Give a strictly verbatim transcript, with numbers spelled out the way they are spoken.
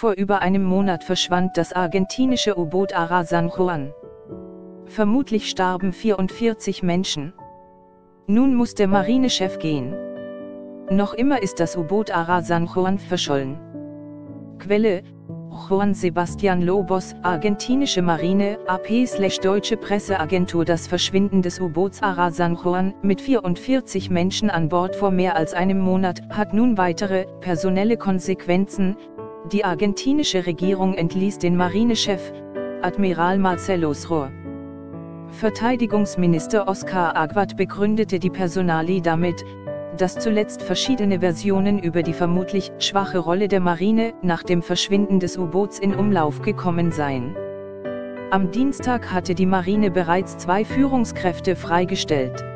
Vor über einem Monat verschwand das argentinische U-Boot Ara San Juan. Vermutlich starben vierundvierzig Menschen. Nun muss der Marinechef gehen. Noch immer ist das U-Boot Ara San Juan verschollen. Quelle: Juan Sebastian Lobos, argentinische Marine, A P/Deutsche Presseagentur. Das Verschwinden des U-Boots Ara San Juan, mit vierundvierzig Menschen an Bord vor mehr als einem Monat, hat nun weitere, personelle Konsequenzen. Die argentinische Regierung entließ den Marinechef, Admiral Marcelo Srohr. Verteidigungsminister Oscar Aguad begründete die Personalie damit, dass zuletzt verschiedene Versionen über die vermutlich schwache Rolle der Marine nach dem Verschwinden des U-Boots in Umlauf gekommen seien. Am Dienstag hatte die Marine bereits zwei Führungskräfte freigestellt.